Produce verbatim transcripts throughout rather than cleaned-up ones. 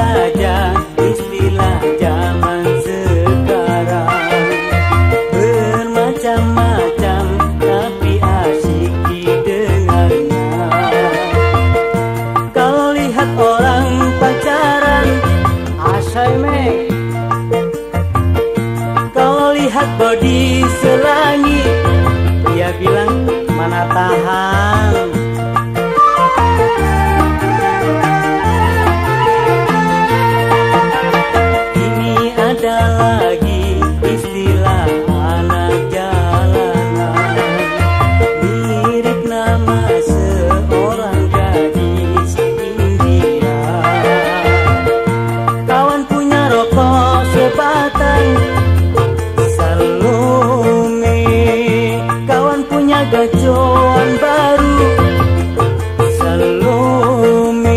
saja istilah zaman sekarang. Bermacam-macam tapi asyik didengarnya. Kalau lihat orang pacaran, asyik mek. Kalau lihat body selangit, dia bilang mana tahan. Ini ada lagi istilah anak jalanan, mirip nama seorang gadis India. Kawan punya rokok sebatang, Salome. Kawan punya gacoan baru, Salome.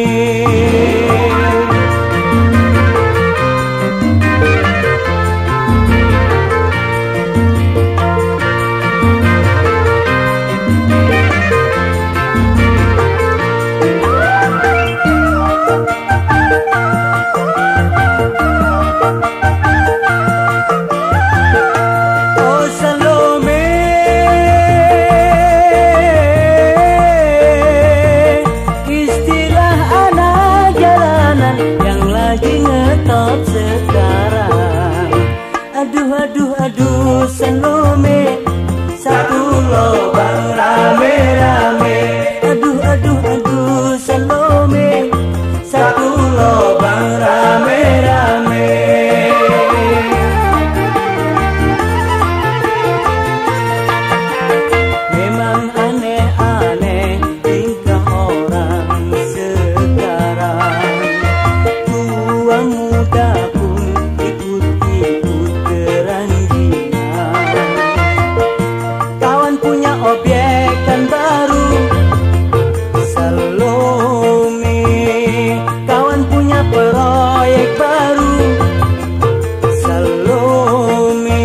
Oh Salome, istilah anak jalanan yang lagi ngetop sekarang. Aduh aduh aduh Salome, satu lobang rame-rame. Aduh aduh aduh Salome, satu lobang rame-rame. Memang aneh-aneh tingkah orang sekarang. Tua muda pun ikut-ikut keranjingan. Kawan punya objek kan baru, Salome. Kawan punya proyek baru, Salome.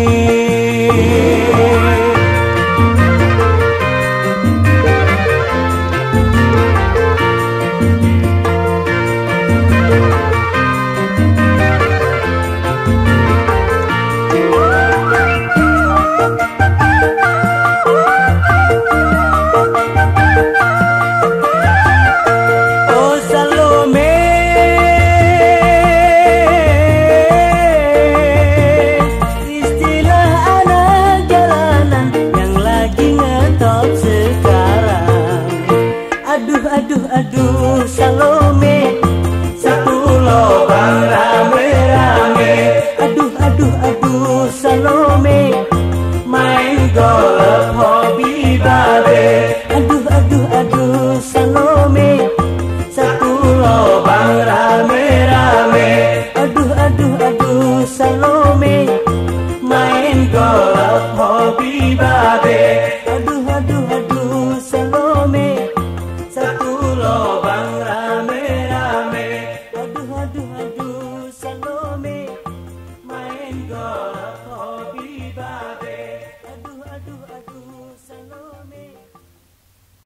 Oh Salome, istilah anak jalanan yang lagi ngetop sekarang. Aduh aduh aduh Salome, satu lobang rame-rame. Aduh aduh aduh Salome, main golf hobi babe. Aduh aduh aduh Salome, satu lobang rame-rame. Aduh aduh aduh Salome, main golf hobi babe. Aduh aduh aduh Salome, satu lobang rame-rame. Aduh aduh aduh